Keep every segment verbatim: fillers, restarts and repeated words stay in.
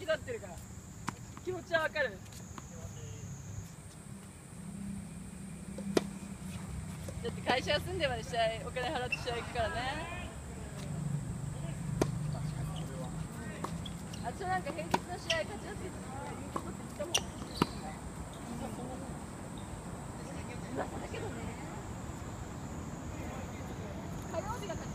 立ってるから気持ちはわかる。だって会社休んでまで試合お金払って試合行くからね。あとなんか平日の試合勝ちやすいっていうことって言ったもん。噂だけどね。火曜日が勝ちやすいって言って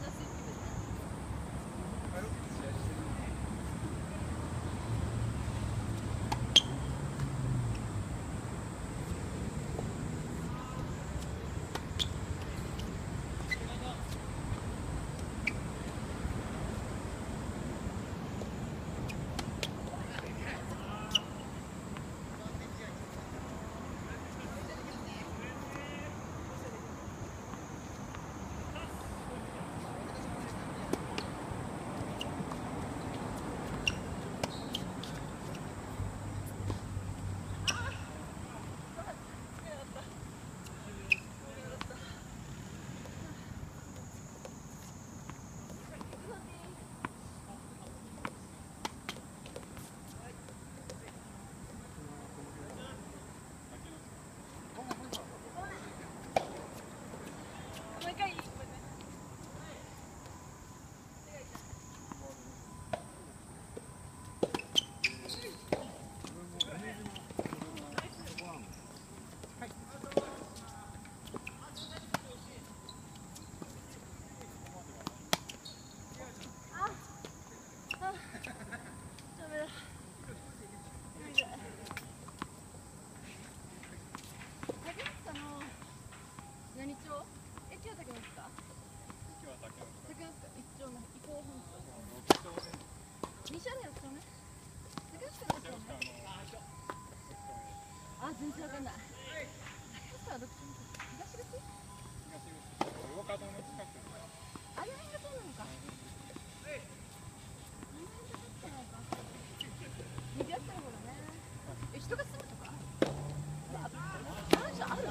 あ、全然わかんない。竹下はどっち？東口？東口。大岡堂の近く。あれがそうなのか。あれがそうなのか。にぎわってる方だね。え、人が住むとか？あ、あるじゃん、ある。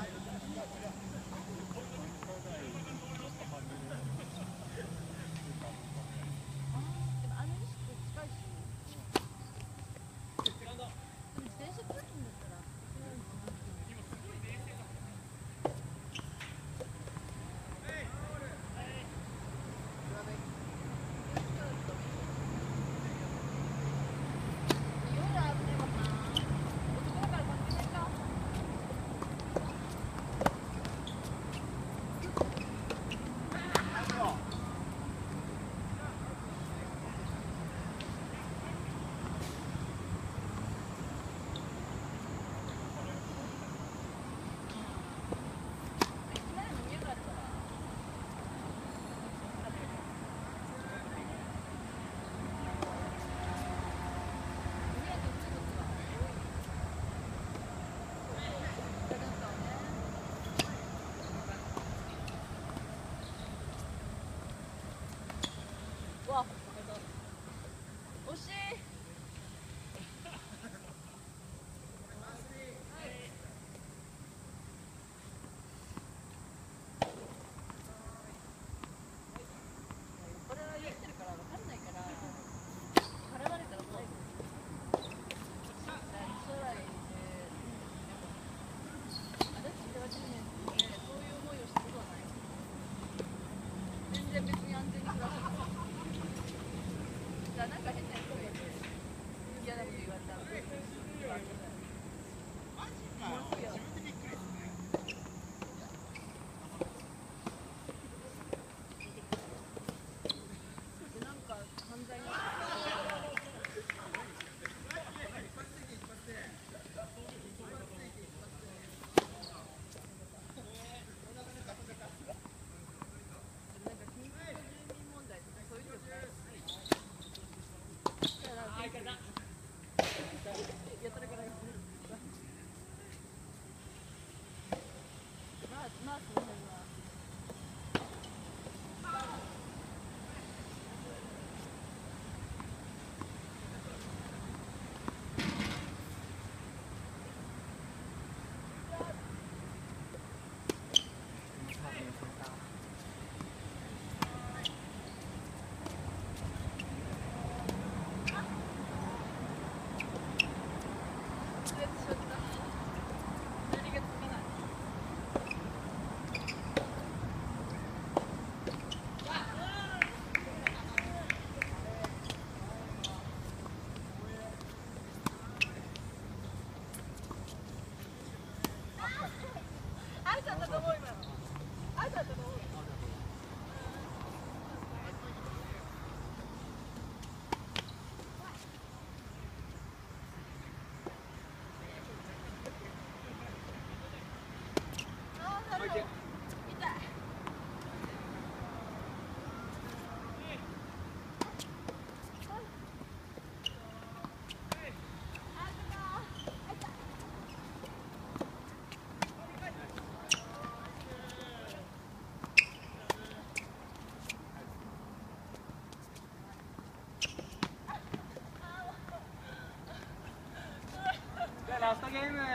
トゲーム。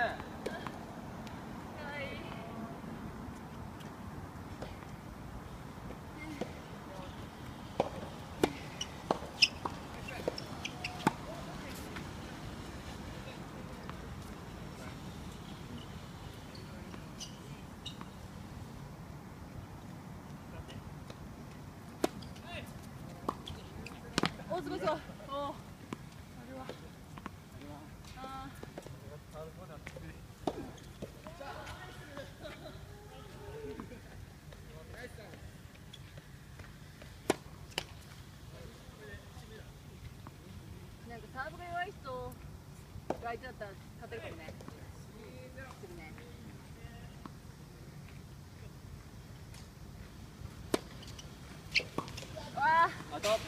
お、すごそう。お。なんかサーブが弱い人が相手だったら勝てるかもね。するね。わあ。 あと。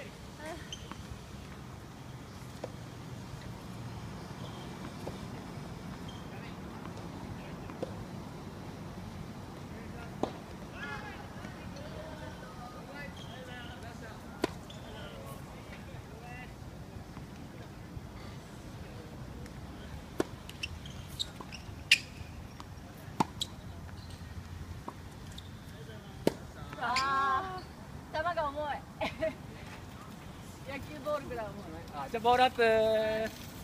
あー、球が重い。野球ボールぐらい重い。 あ、じゃあボールアップ。